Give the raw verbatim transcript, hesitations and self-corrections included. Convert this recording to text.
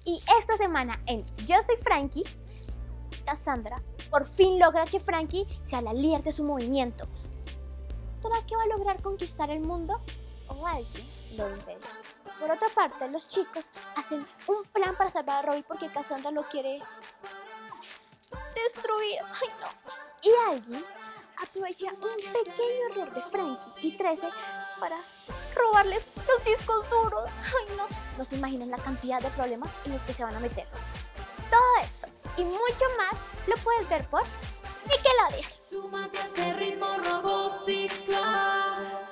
Y esta semana en Yo Soy Frankie, Cassandra por fin logra que Frankie sea la líder de su movimiento. ¿Será que va a lograr conquistar el mundo? ¿O alguien se lo impide? Por otra parte, los chicos hacen un plan para salvar a Robbie porque Cassandra lo quiere destruir. ¡Ay, no! Y alguien aprovecha un pequeño error de Frankie y trece para robarles los discos duros. ¡Ay, no! No se imaginan la cantidad de problemas en los que se van a meter. Todo esto y mucho más lo puedes ver por Nickelodeon. Súmate a este ritmo robótico.